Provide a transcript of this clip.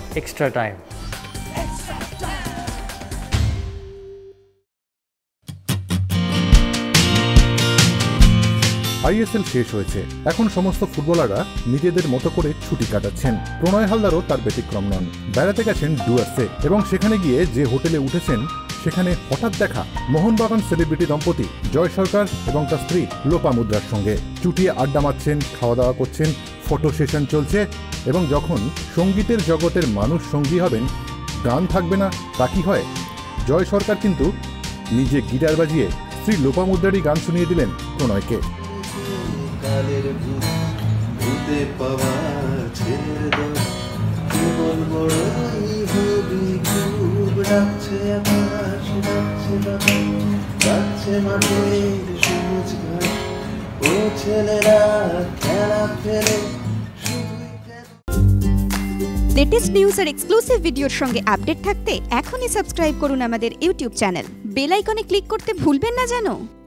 extra time. ISL শেষ হয়েছে, এখন সমস্ত ফুটবলাররা নিজেদের মতো করে ছুটি কাটাচ্ছেন। প্রণয় হালদারও তার ব্যতিক্রম নন। বেড়াতে গেছেন ডুয়ার্সে এবং সেখানে গিয়ে যে হোটেলে উঠেছেন সেখানে হঠাৎ দেখা মোহনবাগান সেলিব্রিটি দম্পতি জয় সরকার এবং তার স্ত্রী লোপামুদ্রার সঙ্গে চুটিয়ে আড্ডা মারছেন, খাওয়া দাওয়া করছেন, ফটো সেশন চলছে এবং যখন সঙ্গীতের জগতের মানুষ সঙ্গী হবেন, গান থাকবে না তা কি হয়? জয় সরকার কিন্তু নিজে গিটার বাজিয়ে স্ত্রী লোপামুদ্রারই গান শুনিয়ে দিলেন প্রণয়কে। কালের ভূতে পাওয়া ছেড়ে দাও, কেবল বড়ই হবি খুব রাখছে আকাশ, রাখছে বাতাস, রাখছে মাঠের সবুজ ঘাস, ও ছেলেরা খেলা ফেলে। লেটেস্ট নিউজ আর এক্সক্লুসিভ ভিডিওর সঙ্গে আপডেট থাকতে এখনই সাবস্ক্রাইব করুন আমাদের ইউটিউব চ্যানেল। বেল আইকনে ক্লিক করতে ভুলবেন না যেন।